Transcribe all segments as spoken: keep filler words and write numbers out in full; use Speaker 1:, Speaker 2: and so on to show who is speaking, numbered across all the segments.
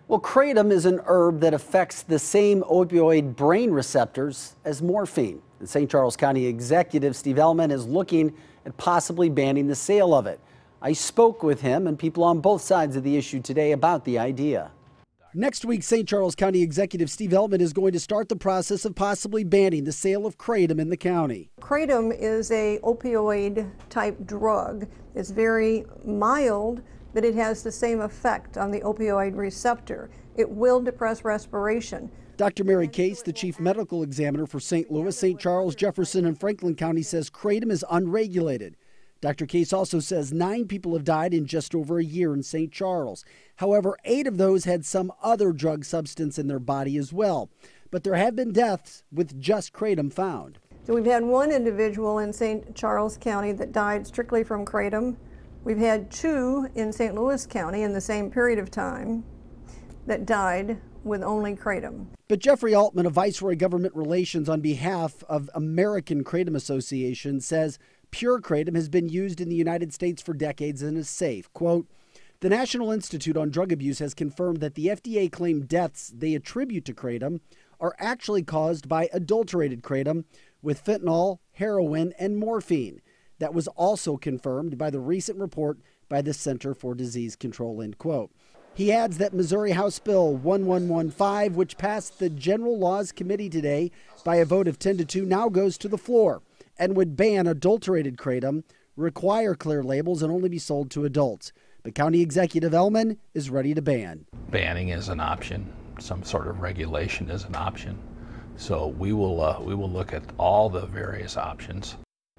Speaker 1: Well, kratom is an herb that affects the same opioid brain receptors as morphine. And Saint Charles County Executive Steve Ehlmann is looking at possibly banning the sale of it. I spoke with him and people on both sides of the issue today about the idea. Next week, Saint Charles County Executive Steve Ehlmann is going to start the process of possibly banning the sale of kratom in the county.
Speaker 2: Kratom is a opioid type drug. It's very mild, but it has the same effect on the opioid receptor. It will depress respiration.
Speaker 1: Doctor Mary Case, the chief medical examiner for Saint Louis, Saint Charles, Jefferson, and Franklin County, says kratom is unregulated. Doctor Case also says nine people have died in just over a year in Saint Charles. However, eight of those had some other drug substance in their body as well. But there have been deaths with just kratom found.
Speaker 2: So we've had one individual in Saint Charles County that died strictly from kratom. We've had two in Saint Louis County in the same period of time that died with only kratom.
Speaker 1: But Jeffrey Altman of Viceroy Government Relations on behalf of American Kratom Association says pure kratom has been used in the United States for decades and is safe. Quote, the National Institute on Drug Abuse has confirmed that the F D A claimed deaths they attribute to kratom are actually caused by adulterated kratom with fentanyl, heroin, and morphine. That was also confirmed by the recent report by the Center for Disease Control, end quote. He adds that Missouri House Bill one one one five, which passed the General Laws Committee today by a vote of ten to two, now goes to the floor and would ban adulterated kratom, require clear labels, and only be sold to adults. But County Executive Ehlmann is ready to ban.
Speaker 3: Banning is an option. Some sort of regulation is an option. So we will, uh, we will look at all the various options.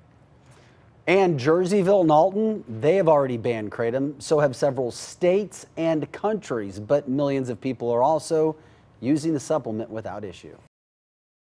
Speaker 1: And Jerseyville and Alton, they have already banned kratom. So have several states and countries. But millions of people are also using the supplement without issue.